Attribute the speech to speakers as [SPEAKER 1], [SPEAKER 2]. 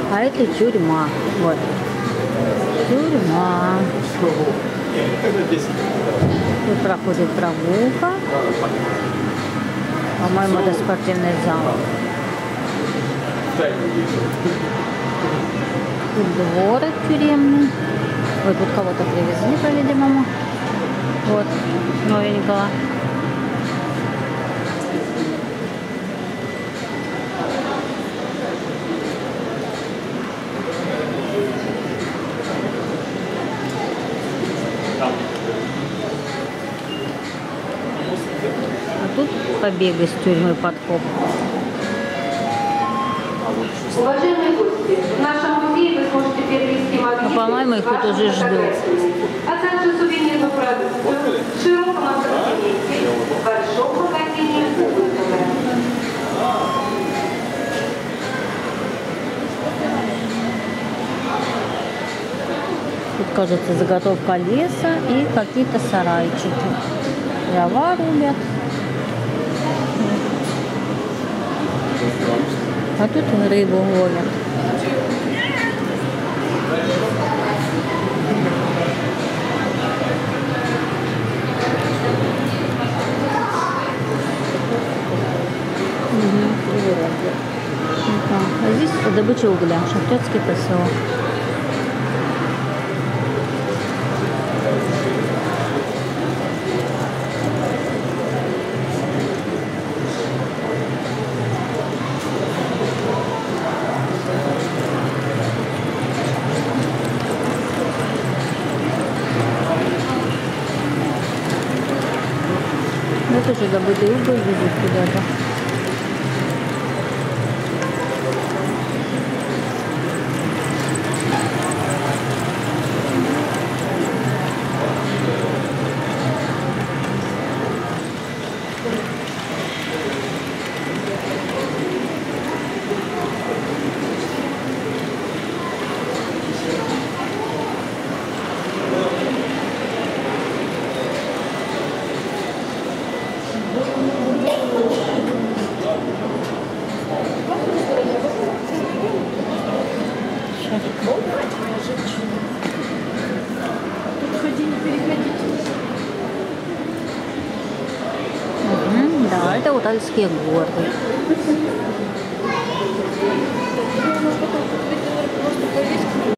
[SPEAKER 1] А это тюрьма. Вот. Тюрьма. Тут проходит прогулка. По-моему, это спортивный зал. Тут дворик тюремный. Вот тут кого-то привезли, по-видимому. Вот, новенького. А тут побег из тюрьмы подкоп.
[SPEAKER 2] Уважаемые гости, в нашем музее вы сможете приобрести магниты,
[SPEAKER 1] по-моему, их тут уже ждут.
[SPEAKER 2] а также сувенирную продукцию в широком ассортименте, в большом магазине УВТВ.
[SPEAKER 1] Тут, кажется, заготовка леса и какие-то сарайчики. Дрова рубят. А тут рыбу ловят. А здесь добыча угля, шахтерский поселок. Это же добытый уголь везут куда-то. Да, это Уральские горы.
[SPEAKER 3] Можно повесить